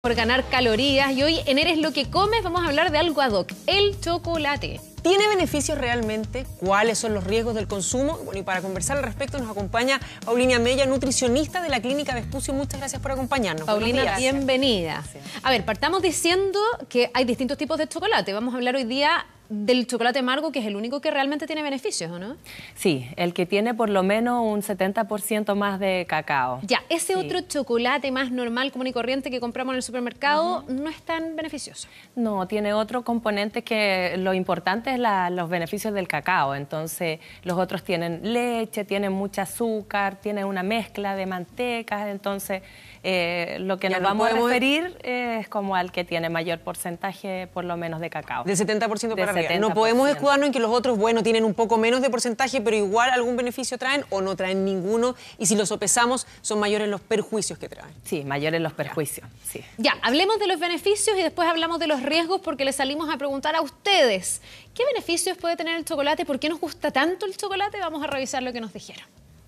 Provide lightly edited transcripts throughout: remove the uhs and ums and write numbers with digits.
Por ganar calorías, y hoy en Eres lo que comes vamos a hablar de algo ad hoc, el chocolate. ¿Tiene beneficios realmente? ¿Cuáles son los riesgos del consumo? Bueno, y para conversar al respecto nos acompaña Paulina Mella, nutricionista de la Clínica Vespucio. Muchas gracias por acompañarnos. Paulina, bienvenida. A ver, partamos diciendo que hay distintos tipos de chocolate. Vamos a hablar hoy día del chocolate amargo, que es el único que realmente tiene beneficios, ¿o no? Sí, el que tiene por lo menos un 70% más de cacao. Ya, ese otro chocolate más normal, común y corriente que compramos en el supermercado, no es tan beneficioso. No, tiene otro componente que lo importante es los beneficios del cacao. Entonces, los otros tienen leche, tienen mucho azúcar, tienen una mezcla de mantecas. Entonces, lo que nos vamos a referir es como al que tiene mayor porcentaje, por lo menos, de cacao. Del 70% para arriba. No podemos escudarnos en que los otros, bueno, tienen un poco menos de porcentaje, pero igual algún beneficio traen o no traen ninguno. Y si los sopesamos, son mayores los perjuicios que traen. Sí, mayores los perjuicios, sí. Ya, hablemos de los beneficios y después hablamos de los riesgos, porque les salimos a preguntar a ustedes ¿qué beneficios puede tener el chocolate? ¿Por qué nos gusta tanto el chocolate? Vamos a revisar lo que nos dijeron.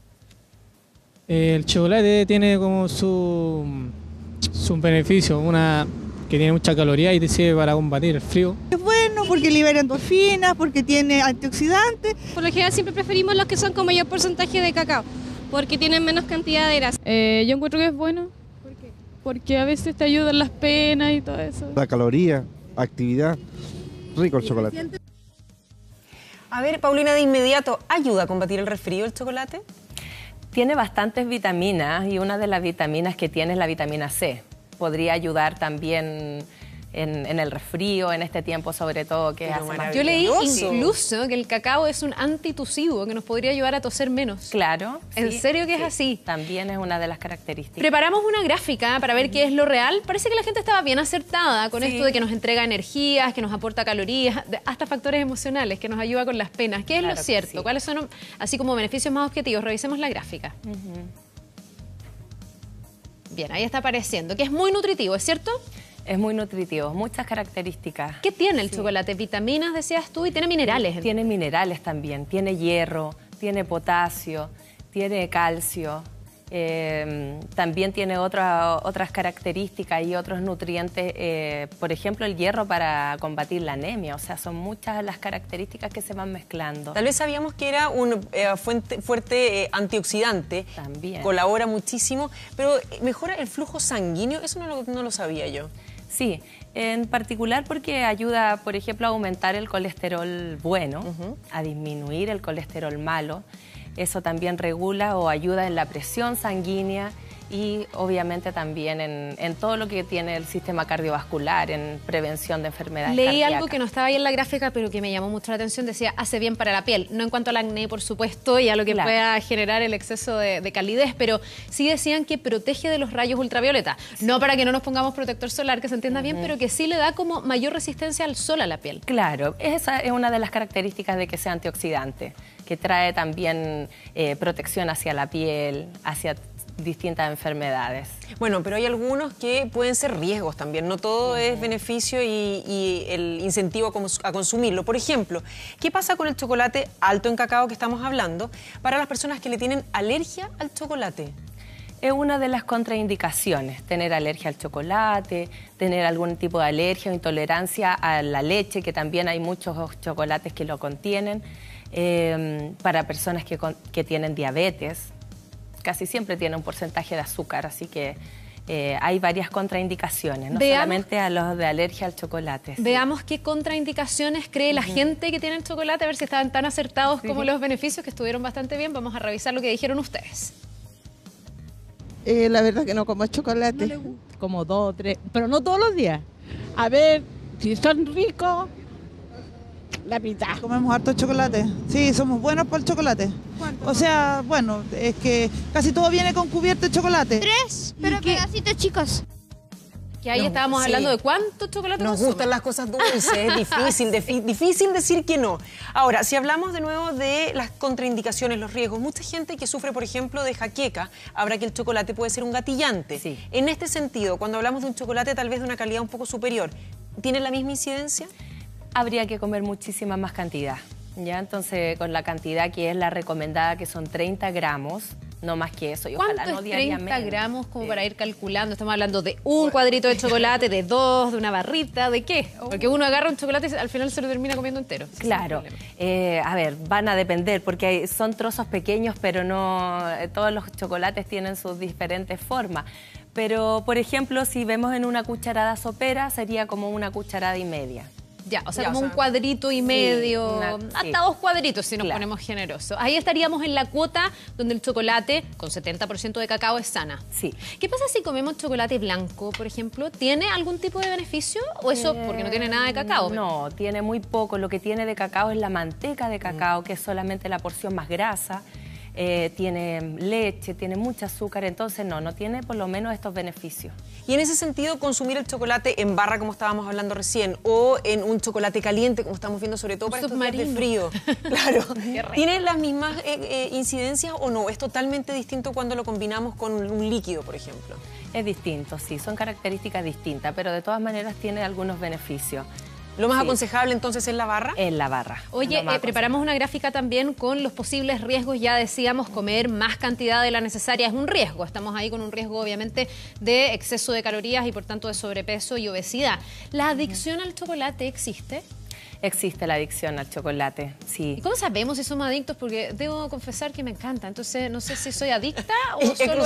El chocolate tiene como su beneficio, una que tiene mucha caloría y te sirve para combatir el frío. Es bueno porque libera endorfinas, porque tiene antioxidantes. Por lo general siempre preferimos los que son con mayor porcentaje de cacao, porque tienen menos cantidad de grasa. Yo encuentro que es bueno. ¿Por qué? Porque a veces te ayudan las penas y todo eso. La caloría, actividad, rico el chocolate. A ver, Paulina, de inmediato, ¿ayuda a combatir el resfrío el chocolate? Tiene bastantes vitaminas y una de las vitaminas que tiene es la vitamina C. Podría ayudar también en el resfrío, en este tiempo sobre todo que hace más. Yo leí incluso que el cacao es un antitusivo que nos podría ayudar a toser menos. Claro. ¿En serio que es así? También es una de las características. Preparamos una gráfica para ver qué es lo real. Parece que la gente estaba bien acertada con esto de que nos entrega energías, que nos aporta calorías, hasta factores emocionales, que nos ayuda con las penas. ¿Qué es lo cierto? ¿Cuáles son, así como beneficios más objetivos? Revisemos la gráfica. Bien, ahí está apareciendo, que es muy nutritivo, ¿es cierto? Es muy nutritivo, muchas características. ¿Qué tiene el chocolate? Vitaminas, decías tú, y tiene minerales. Tiene minerales también, tiene hierro, tiene potasio, tiene calcio, también tiene otras características y otros nutrientes, por ejemplo el hierro para combatir la anemia, o sea, son muchas las características que se van mezclando. Tal vez sabíamos que era un fuerte antioxidante, también colabora muchísimo, pero mejora el flujo sanguíneo, eso no lo sabía yo. Sí, en particular porque ayuda, por ejemplo, a aumentar el colesterol bueno, a disminuir el colesterol malo. Eso también regula o ayuda en la presión sanguínea y obviamente también en todo lo que tiene el sistema cardiovascular, en prevención de enfermedades cardíacas. Leí algo que no estaba ahí en la gráfica, pero que me llamó mucho la atención. Decía, hace bien para la piel. No en cuanto al acné, por supuesto, y a lo que pueda generar el exceso de calidez, pero sí decían que protege de los rayos ultravioleta. No para que no nos pongamos protector solar, que se entienda bien, pero que sí le da como mayor resistencia al sol a la piel. Claro, esa es una de las características de que sea antioxidante, que trae también protección hacia la piel, hacia distintas enfermedades. Bueno, pero hay algunos que pueden ser riesgos también. No todo es beneficio y el incentivo a consumirlo. Por ejemplo, ¿qué pasa con el chocolate alto en cacao que estamos hablando para las personas que le tienen alergia al chocolate? Es una de las contraindicaciones, tener alergia al chocolate, tener algún tipo de alergia o intolerancia a la leche, que también hay muchos chocolates que lo contienen, para personas que tienen diabetes. Casi siempre tiene un porcentaje de azúcar, así que hay varias contraindicaciones, no solamente a los de alergia al chocolate. Veamos qué contraindicaciones cree la gente que tiene el chocolate, a ver si estaban tan acertados como los beneficios, que estuvieron bastante bien. Vamos a revisar lo que dijeron ustedes. La verdad que no como chocolate. No le gusta. Como 2 o 3, pero no todos los días. A ver, si son ricos, la mitad. Comemos harto chocolate. Sí, somos buenos por el chocolate. ¿Cuánto? O sea, bueno, es que casi todo viene con cubierto de chocolate. 3, pero pedacitos chicos. Que ahí estábamos hablando de cuánto chocolate nos gustan las cosas dulces, es difícil decir que no. Ahora, si hablamos de nuevo de las contraindicaciones, los riesgos, mucha gente que sufre, por ejemplo, de jaqueca, habrá que el chocolate puede ser un gatillante. Sí. En este sentido, cuando hablamos de un chocolate tal vez de una calidad un poco superior, ¿tiene la misma incidencia? Habría que comer muchísima más cantidad, ¿ya? Entonces, con la cantidad que es la recomendada, que son 30 gramos, No más que eso, y ojalá no ¿Cuánto es 30 diariamente. gramos como para ir calculando? Estamos hablando de un cuadrito de chocolate, de 2, de una barrita, ¿de qué? Porque uno agarra un chocolate y al final se lo termina comiendo entero. Claro, a ver, van a depender porque son trozos pequeños, pero no todos los chocolates tienen sus diferentes formas. Pero, por ejemplo, si vemos en una cucharada sopera, sería como una cucharada y media. Ya, o sea, como un cuadrito y medio, hasta 2 cuadritos si nos ponemos generosos. Ahí estaríamos en la cuota donde el chocolate con 70% de cacao es sana. Sí. ¿Qué pasa si comemos chocolate blanco, por ejemplo? ¿Tiene algún tipo de beneficio o eso porque no tiene nada de cacao? No, tiene muy poco. Lo que tiene de cacao es la manteca de cacao, que es solamente la porción más grasa. Tiene leche, tiene mucho azúcar, entonces no tiene por lo menos estos beneficios. Y en ese sentido, consumir el chocolate en barra, como estábamos hablando recién, o en un chocolate caliente, como estamos viendo, sobre todo para estos días de frío. Claro. ¿Tiene las mismas incidencias o no? ¿Es totalmente distinto cuando lo combinamos con un líquido, por ejemplo? Es distinto, sí, son características distintas, pero de todas maneras tiene algunos beneficios. ¿Lo más aconsejable entonces es la barra? En la barra. Oye, preparamos una gráfica también con los posibles riesgos. Ya decíamos, comer más cantidad de la necesaria es un riesgo. Estamos ahí con un riesgo, obviamente, de exceso de calorías y, por tanto, de sobrepeso y obesidad. ¿La adicción al chocolate existe? Existe la adicción al chocolate, sí. ¿Y cómo sabemos si somos adictos? Porque debo confesar que me encanta. Entonces, no sé si soy adicta o solo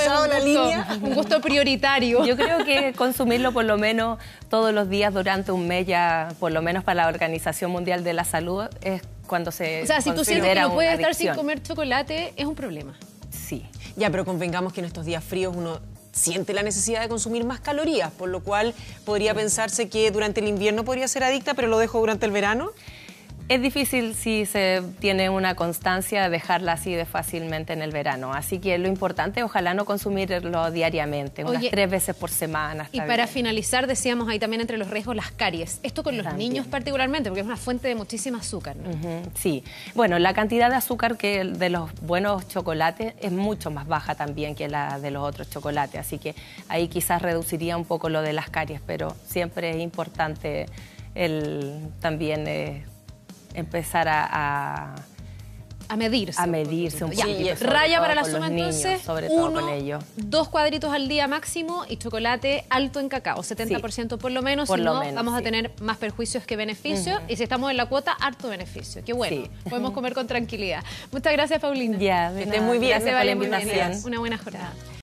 es un gusto prioritario. Yo creo que consumirlo por lo menos todos los días durante un mes, ya por lo menos para la Organización Mundial de la Salud, es cuando se O sea, si tú sientes que no puedes estar sin comer chocolate, es un problema. Sí. Ya, pero convengamos que en estos días fríos uno siente la necesidad de consumir más calorías, por lo cual podría pensarse que durante el invierno podría ser adicta, pero lo dejo durante el verano. Es difícil si se tiene una constancia dejarla así de fácilmente en el verano. Así que lo importante, ojalá no consumirlo diariamente, unas 3 veces por semana. Y para finalizar, decíamos ahí también entre los riesgos las caries. Esto con los niños particularmente, porque es una fuente de muchísima azúcar, ¿no? Sí. Bueno, la cantidad de azúcar que de los buenos chocolates es mucho más baja también que la de los otros chocolates. Así que ahí quizás reduciría un poco lo de las caries, pero siempre es importante también empezar a medirse. A medirse un poquito. Raya para la suma, entonces, sobre todo con ellos. 2 cuadritos al día máximo y chocolate alto en cacao, 70% por lo menos, si no vamos a tener más perjuicios que beneficios. Y si estamos en la cuota, harto beneficio. Qué bueno, podemos comer con tranquilidad. Muchas gracias, Paulina. Ya, que esté muy bien. Gracias por la invitación. Una buena jornada.